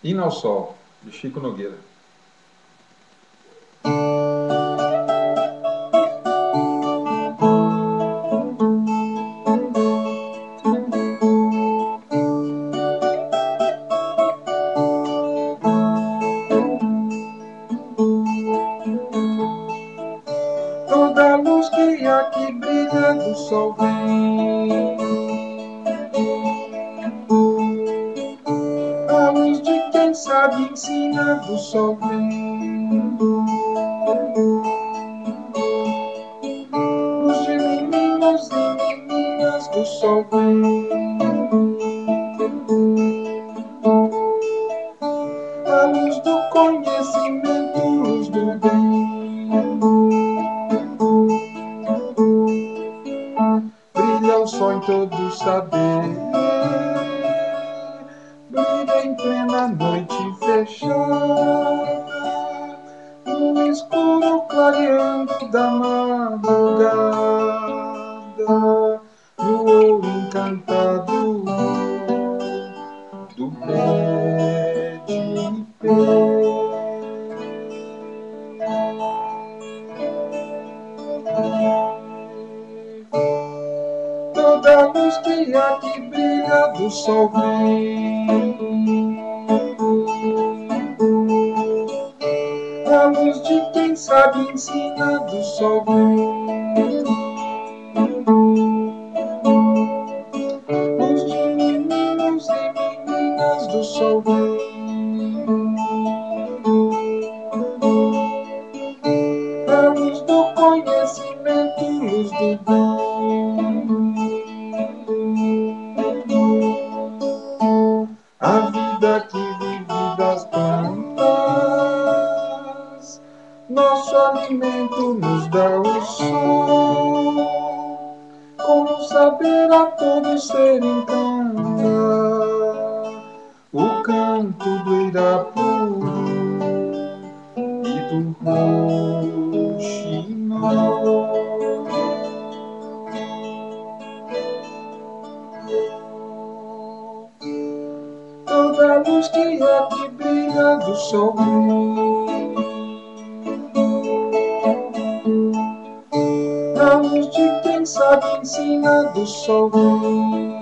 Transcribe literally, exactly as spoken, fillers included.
Hino ao Sol, de Chico Nogueira. Toda a luz que aqui brilha do sol vem, a luz de quem sabe ensina do sol vem, luz de meninos e meninas do sol vem, a luz do conhecimento, luz do bem. Brilha o sol em todo saber, brilha em plena noite fechada, no escuro clareando da madrugada, no ouro encantado do pé de pé. Toda a luz que aqui brilha do sol vem, a luz de quem sabe ensina do sol vem, luz de meninos e meninas do sol vem, a luz do conhecimento, luz do bem. A vida que vive das plantas, nosso alimento nos dá o sol, com saber a todo ser encanta, o canto do Irapuru e do roxinol. Toda a luz que aqui brilha do sol vem, a luz de quem sabe ensina do sol vem,